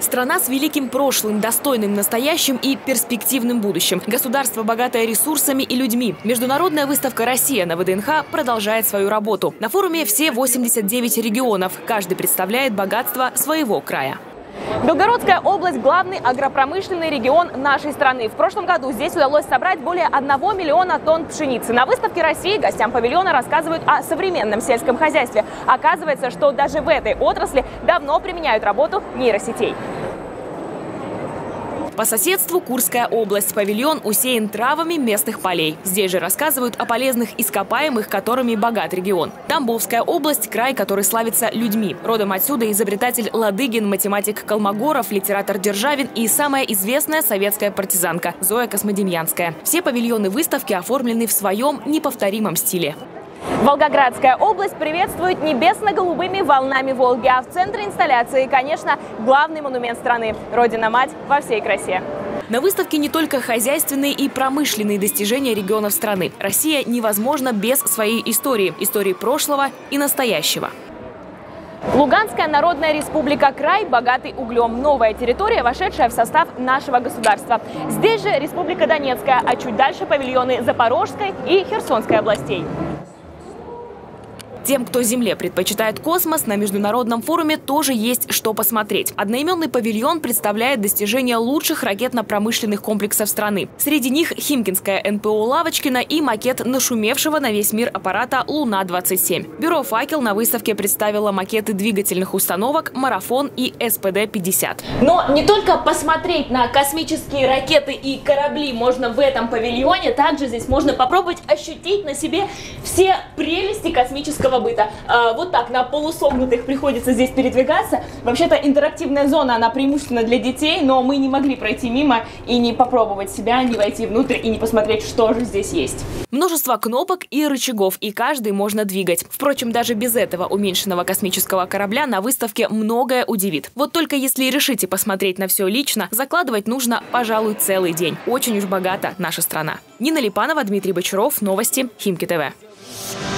Страна с великим прошлым, достойным настоящим и перспективным будущим. Государство, богатое ресурсами и людьми. Международная выставка «Россия» на ВДНХ продолжает свою работу. На форуме все 89 регионов. Каждый представляет богатство своего края. Белгородская область – главный агропромышленный регион нашей страны. В прошлом году здесь удалось собрать более 1 миллиона тонн пшеницы. На выставке России гостям павильона рассказывают о современном сельском хозяйстве. Оказывается, что даже в этой отрасли давно применяют работу нейросетей. По соседству Курская область. Павильон усеян травами местных полей. Здесь же рассказывают о полезных ископаемых, которыми богат регион. Тамбовская область – край, который славится людьми. Родом отсюда изобретатель Ладыгин, математик Колмогоров, литератор Державин и самая известная советская партизанка Зоя Космодемьянская. Все павильоны выставки оформлены в своем неповторимом стиле. Волгоградская область приветствует небесно-голубыми волнами Волги, а в центре инсталляции, конечно, главный монумент страны – Родина-мать во всей красе. На выставке не только хозяйственные и промышленные достижения регионов страны. Россия невозможна без своей истории прошлого и настоящего. Луганская Народная Республика – край, богатый углем. Новая территория, вошедшая в состав нашего государства. Здесь же Республика Донецкая, а чуть дальше павильоны Запорожской и Херсонской областей. Тем, кто Земле предпочитает космос, на международном форуме тоже есть что посмотреть. Одноименный павильон представляет достижения лучших ракетно-промышленных комплексов страны. Среди них Химкинская НПО Лавочкина и макет нашумевшего на весь мир аппарата «Луна-27». Бюро «Факел» на выставке представило макеты двигательных установок «Марафон» и СПД-50. Но не только посмотреть на космические ракеты и корабли можно в этом павильоне, также здесь можно попробовать ощутить на себе все прелести космического быта. Вот так, на полусогнутых приходится здесь передвигаться. Вообще-то интерактивная зона, она преимущественно для детей, но мы не могли пройти мимо и не попробовать себя, не войти внутрь и не посмотреть, что же здесь есть. Множество кнопок и рычагов, и каждый можно двигать. Впрочем, даже без этого уменьшенного космического корабля на выставке многое удивит. Вот только если решите посмотреть на все лично, закладывать нужно, пожалуй, целый день. Очень уж богата наша страна. Нина Липанова, Дмитрий Бочаров, новости Химки ТВ.